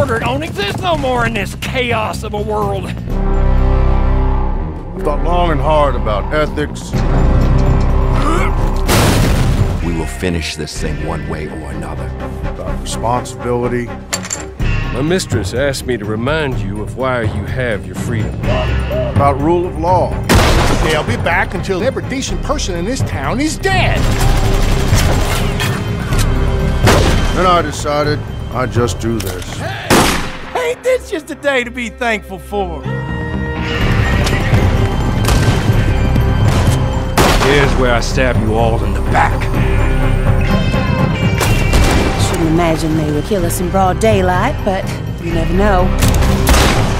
order don't exist no more in this chaos of a world. I've thought long and hard about ethics. We will finish this thing one way or another. About responsibility. My mistress asked me to remind you of why you have your freedom. About rule of law. They'll be back until every decent person in this town is dead. Then I decided I'd just do this. Ain't this just a day to be thankful for? Here's where I stab you all in the back. Shouldn't imagine they would kill us in broad daylight, but you never know.